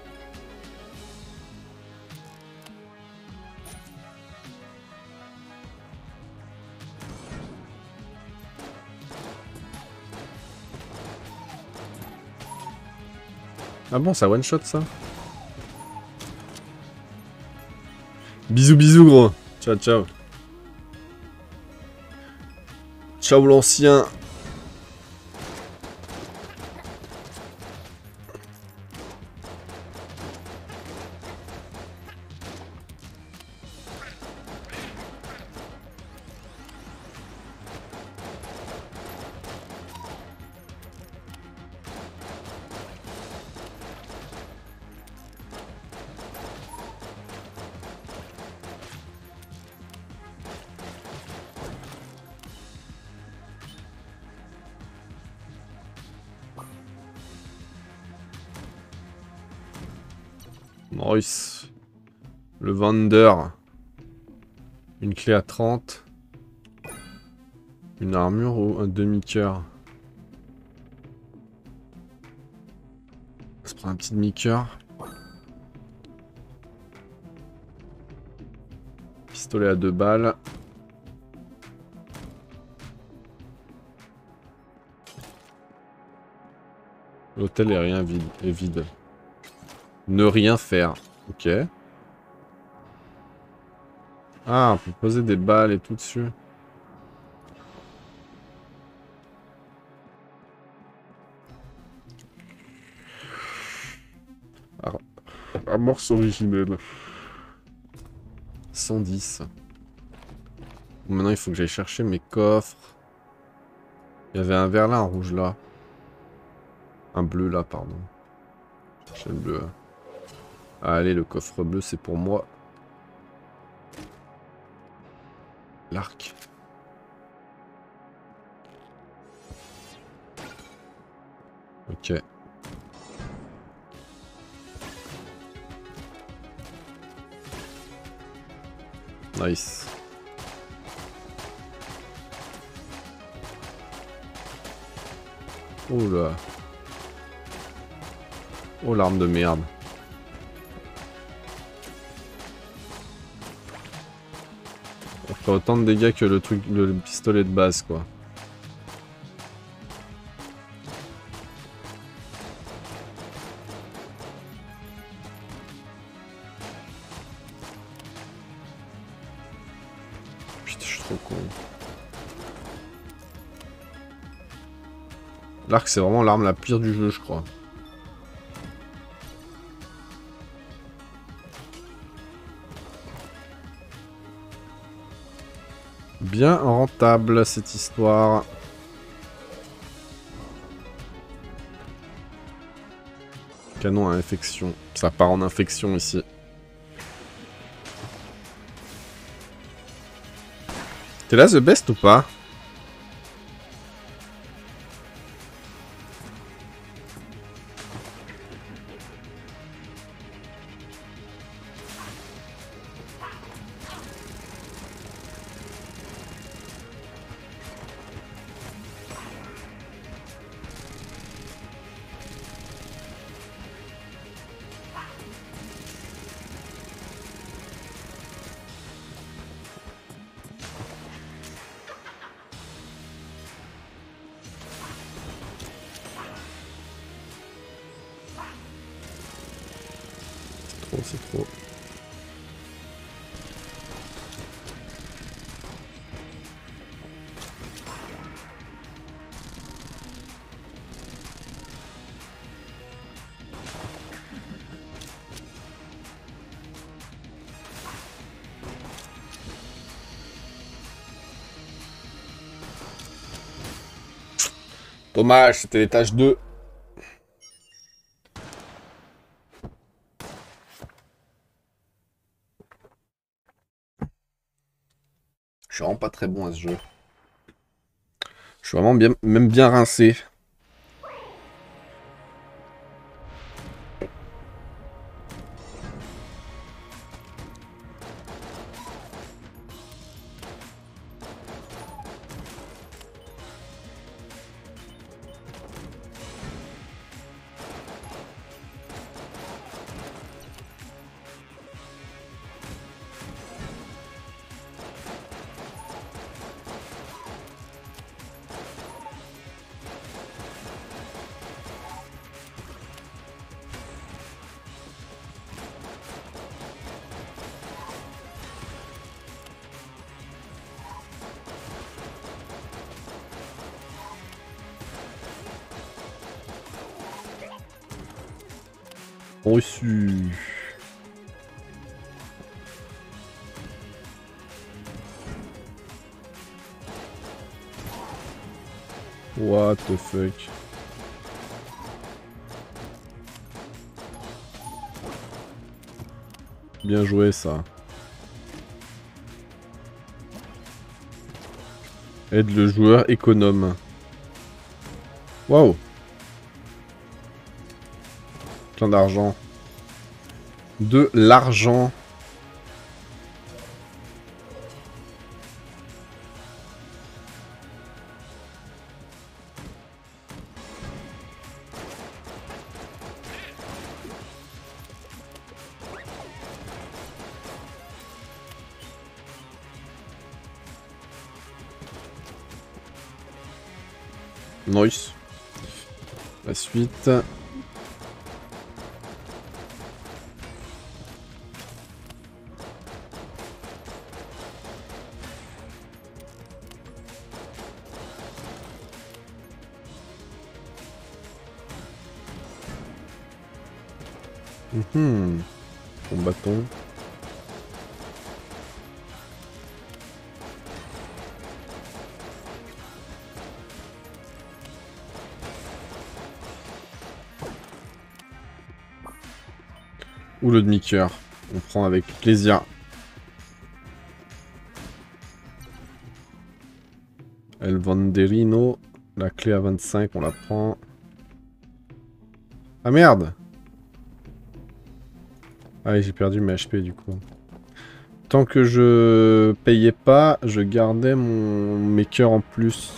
Ah bon, ça one shot ça? Bisous bisous gros. Ciao ciao. Ciao l'ancien. Nice. Le vendeur. Une clé à 30. Une armure ou un demi-cœur? On se prend un petit demi-cœur. Pistolet à 2 balles. L'hôtel est vide. Ne rien faire. Ok. Ah, on peut poser des balles et tout dessus. Amorce originelle. 110. Maintenant, il faut que j'aille chercher mes coffres. Il y avait un vert là, un rouge là. Un bleu là, pardon. J'ai le bleu. Ah, allez, le coffre bleu, c'est pour moi. L'arc. Ok. Nice. Oh là. Oh l'arme de merde. On fait autant de dégâts que le pistolet de base quoi. Putain, je suis trop con. L'arc c'est vraiment l'arme la pire du jeu je crois. Bien rentable cette histoire. Canon à infection. Ça part en infection ici. T'es là The Best ou pas? C'est trop. Dommage, c'était l'étage 2. suis vraiment pas très bon à ce jeu. Je suis vraiment bien, même bien rincé. Reçu. What the fuck. Bien joué ça. Aide le joueur économe. Waouh. Plein d'argent. De l'argent. Nice. La suite. Ton bâton. Ou le demi-cœur. On prend avec plaisir. El Vanderino. La clé à 25, on la prend. Ah merde! Ah, j'ai perdu mes HP du coup. Tant que je payais pas, je gardais mes cœurs en plus.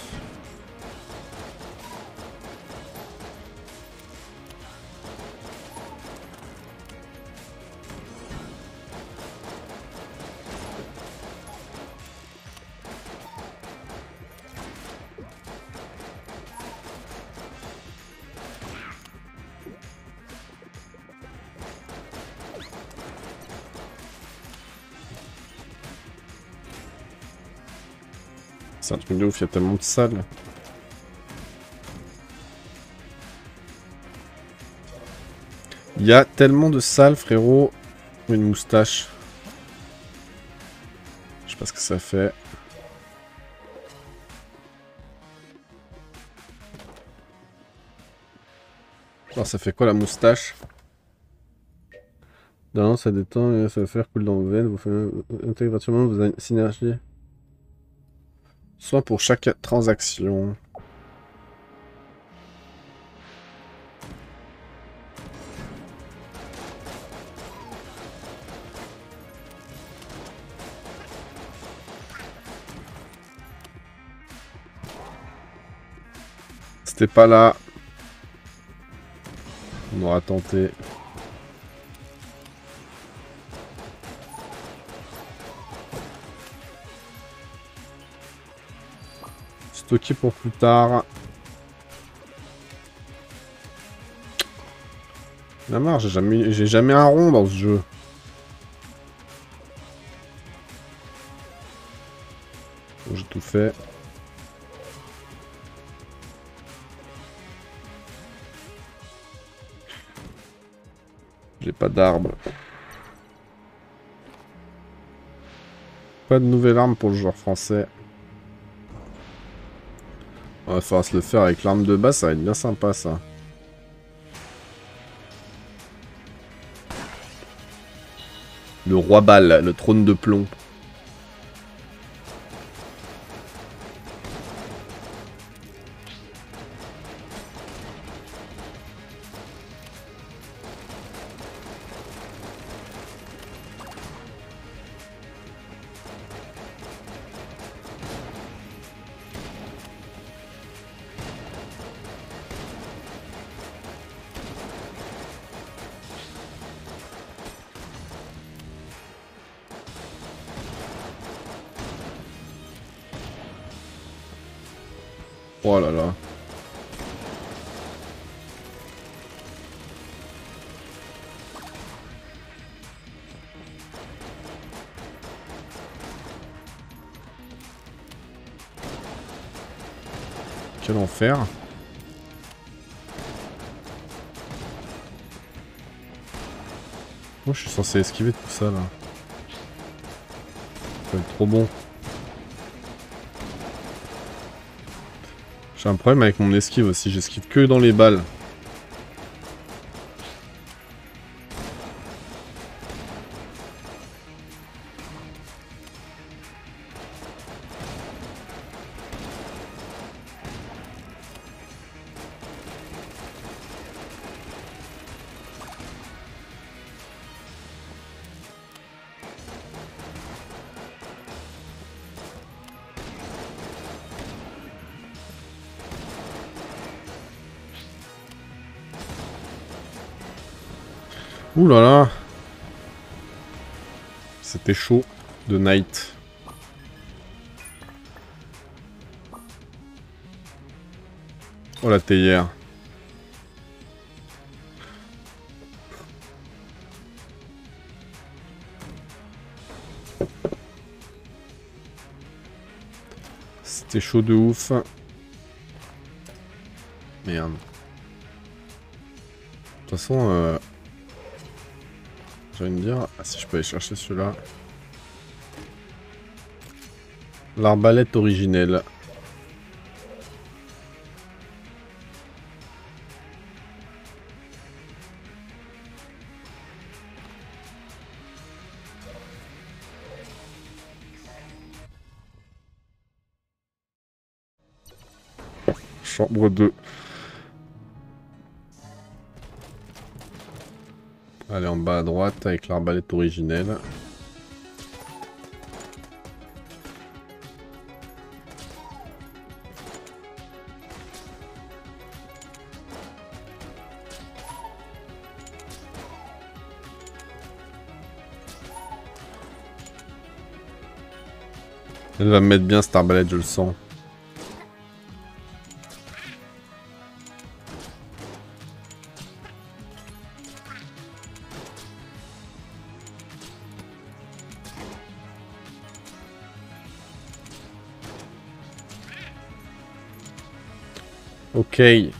C'est un truc de ouf, il y a tellement de salles. Il y a tellement de salles, frérot. Une moustache. Je sais pas ce que ça fait. Alors ça fait quoi la moustache? Non, ça détend, ça va faire cool dans vos veines, vous faites intégrer gratuitement vos synergies. Soit pour chaque transaction. C'était pas là. On aura tenté. Stocké pour plus tard. La marre, j'ai jamais un rond dans ce jeu. Bon, j'ai tout fait. J'ai pas d'arbre. Pas de nouvelle arme pour le joueur français. On va falloir se le faire avec l'arme de base, ça va être bien sympa ça. Le roi balle, le trône de plomb. Oh là là. Quel enfer. Moi, je suis censé esquiver tout ça là. Ça va être trop bon. J'ai un problème avec mon esquive aussi. J'esquive que dans les balles. Ouh là là. C'était chaud de night. Oh la théière. C'était chaud de ouf. Merde. De toute façon, j'ai envie de dire... Ah si je peux aller chercher celui-là. L'arbalète originelle. Chambre 2. Allez, en bas à droite avec l'arbalète originelle. Elle va me mettre bien cette arbalète, je le sens. Ok.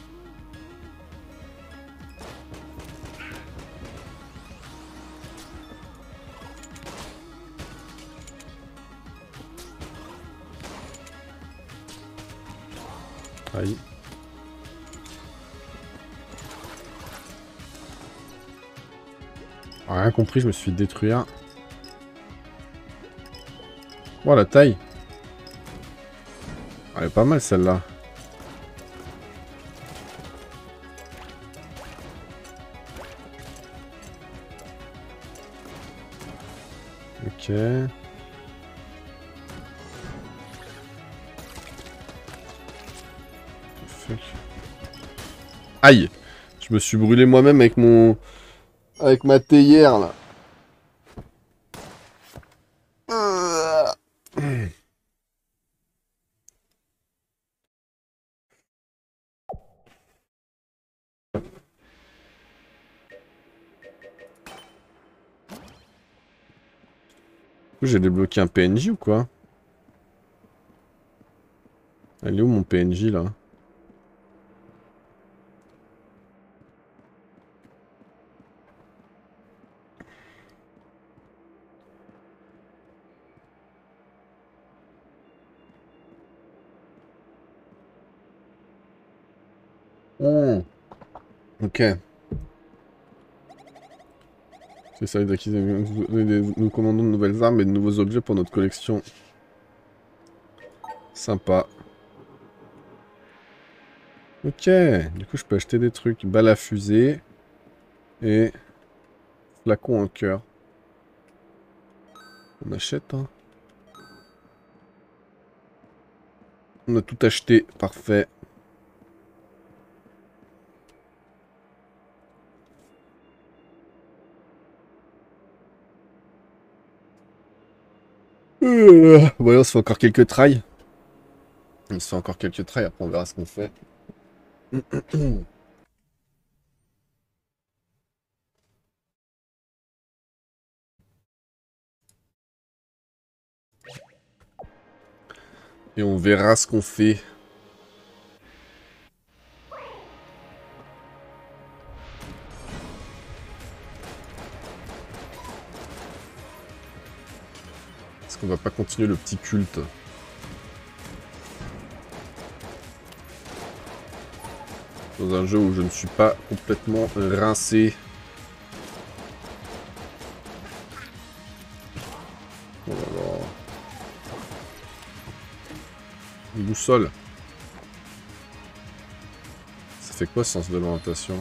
Aïe. Rien compris, je me suis détruit. Oh la taille. Elle est pas mal celle-là. Ok. Fuck. Aïe. Je me suis brûlé moi-même avec mon... Avec ma théière là. J'ai débloqué un PNJ ou quoi? Elle est où mon PNJ là? Ok. C'est ça, nous commandons de nouvelles armes et de nouveaux objets pour notre collection. Sympa. Ok, du coup je peux acheter des trucs. Balle à fusée. Et... flacon en cœur. On achète, hein. On a tout acheté, parfait. Voyons, on se fait encore quelques trails. Il se fait encore quelques traits, après on verra ce qu'on fait. Et on verra ce qu'on fait. Est-ce qu'on va pas continuer le petit culte? Dans un jeu où je ne suis pas complètement rincé. Oh là là. Une boussole. Ça fait quoi ce sens de l'orientation?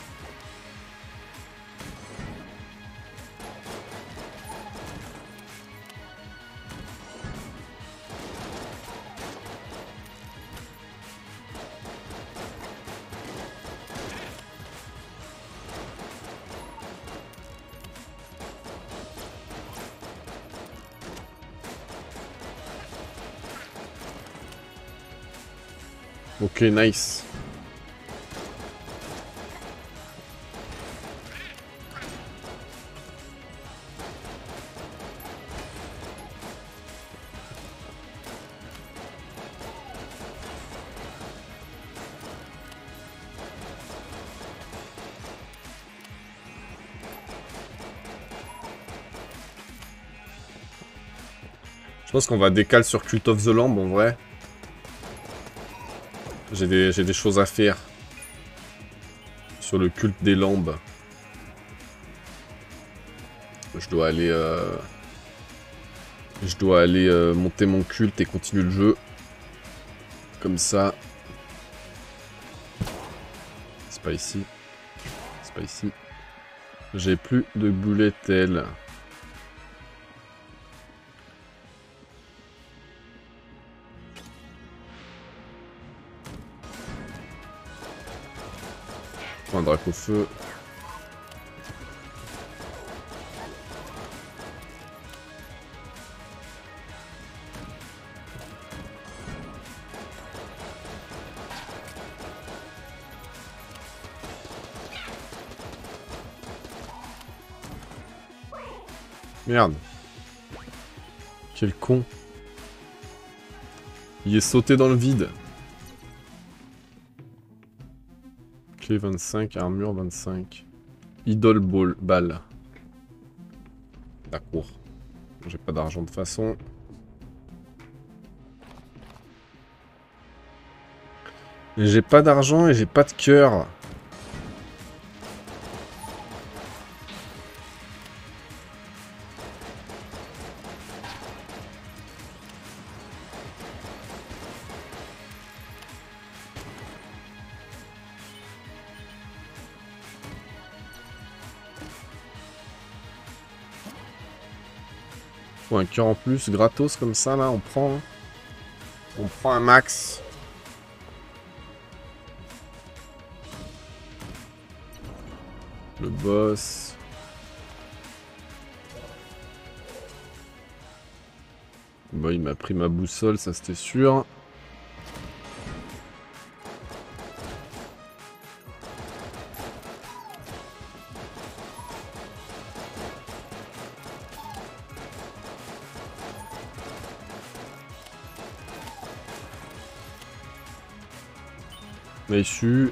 Ok, nice. Je pense qu'on va décaler sur Cult of the Lamb en vrai. J'ai des choses à faire. Sur le culte des lambes. Je dois aller monter mon culte et continuer le jeu. Comme ça. C'est pas ici. C'est pas ici. J'ai plus de boulettes. Un drac au feu. Merde. Quel con. Il est sauté dans le vide. Clé 25, armure 25. Idol ball, balle. D'accord. J'ai pas d'argent de toute façon. J'ai pas d'argent et j'ai pas de cœur. Faut un cœur en plus, gratos comme ça là, on prend. Hein. On prend un max. Le boss. Bon, il m'a pris ma boussole, ça c'était sûr. Issu.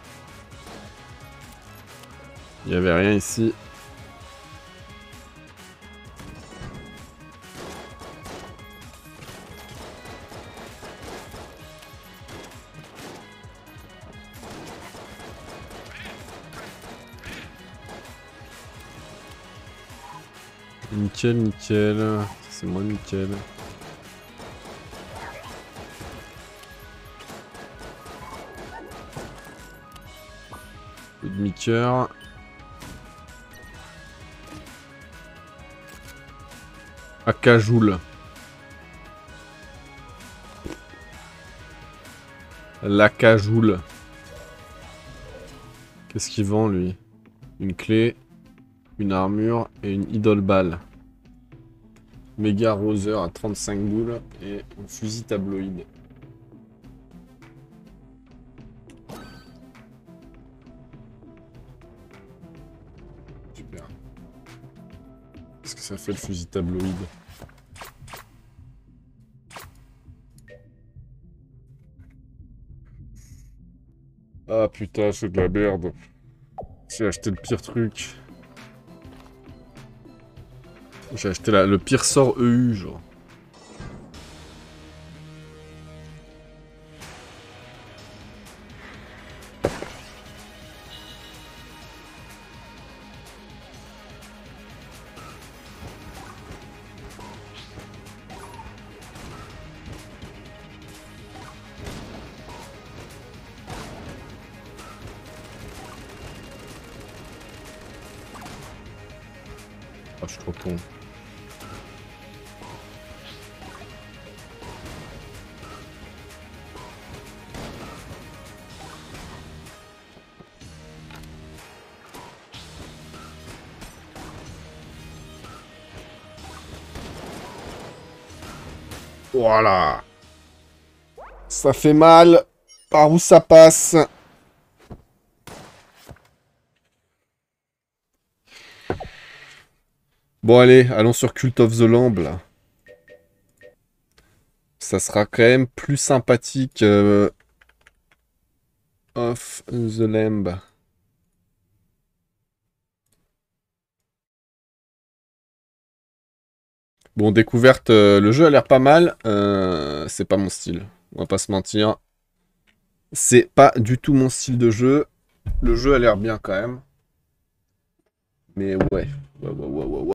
Il n'y avait rien ici. Nickel, nickel. C'est moins nickel. Le demi-cœur. Akajoul. L'Akajoul. Qu'est-ce qu'il vend lui? Une clé, une armure et une idole balle. Méga Roser à 35 boules et un fusil tabloïd. ça fait le fusil tabloïd. Ah putain, c'est de la merde. J'ai acheté le pire truc. J'ai acheté le pire sort EU, genre. Ah, je suis trop con. Voilà. Ça fait mal. Par où ça passe? Bon allez, allons sur Cult of the Lamb là. Ça sera quand même plus sympathique of the Lamb. Bon, découverte, le jeu a l'air pas mal. C'est pas mon style. On va pas se mentir. C'est pas du tout mon style de jeu. Le jeu a l'air bien quand même. Mais ouais. Ouais.